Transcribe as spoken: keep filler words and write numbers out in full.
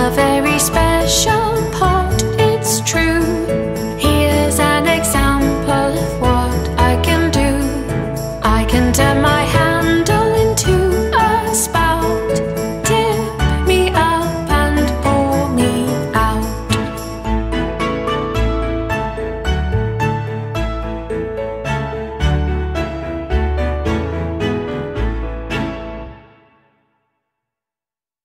a very special pot, it's true. Here's an example of what I can do. I can turn